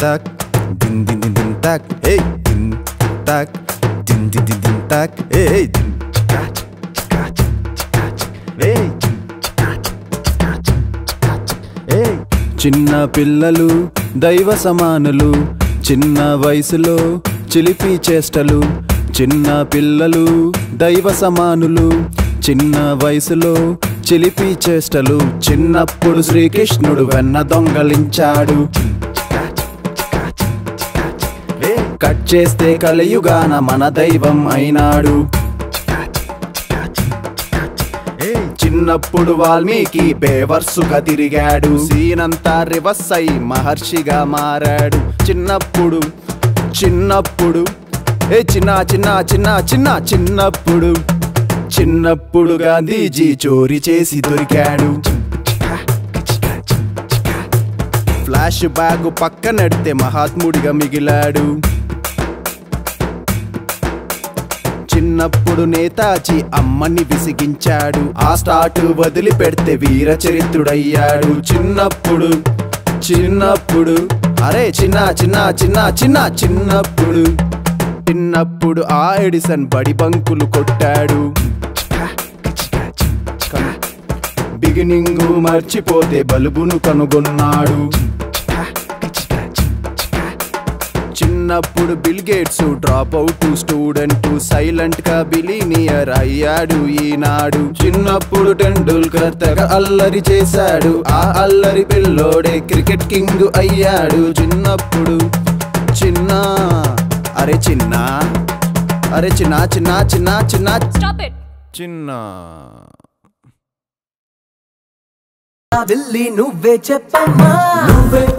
tak, din din din din tak, hey, din tak, din din din din tak, hey, din tak, hey, hey. చిన్న పిల్లలు దైవ సమానులు, చిన్న వయసులో చిలిపి చేష్టలు. చిన్న పిల్లలు దైవ సమానులు, చిన్న వయసులో చిలిపి చేష్టలు. చిన్నప్పుడు శ్రీకృష్ణుడు వెన్న దొంగలించాడు, కట్ చేస్తే కలియుగాన మన దైవం అయినాడు. చిన్నప్పుడు వాల్మీకి బేవర్సుగా తిరిగాడు, సీనంతా రివర్స్ అయి మహర్షిగా మారాడు. చిన్నప్పుడు చిన్నప్పుడు చిన్న చిన్న చిన్న చిన్న చిన్నప్పుడు చిన్నప్పుడు గాంధీజీ చోరీ చేసి దొరికాడు. ఫ్లాష్ బ్యాగ్ పక్కనెడితే మహాత్ముడిగా మిగిలాడు. చిన్నప్పుడు నేతాజీ అమ్మని విసిగించాడు, ఆ స్టార్ట్ వదిలి పెడితే వీర చరిత్రుడయ్యాడు. చిన్నప్పుడు చిన్నప్పుడు అరే చిన్న చిన్న చిన్న చిన్న చిన్నప్పుడు చిన్నప్పుడు ఆ ఎడిసన్ బడి బంకులు కొట్టాడు. బిగినింగ్ మర్చిపోతే బల్బును కనుగొన్నాడు. చిన్నప్పుడు Bill Gates dropout student, silent గా బిలీనియర్ అయ్యాడు ఈనాడు. చిన్నప్పుడు టెండూల్కర్ తెగ అల్లరి చేశాడు, ఆ అల్లరి పిల్లోడే క్రికెట్ కింగ్ అయ్యాడు. చిన్నప్పుడు చిన్న అరే చిన్న అరే చిన్న చిన్న చిన్న చిన్న చిన్న ఢిల్లీ నువ్వే చెప్పమ్మా, నువ్వే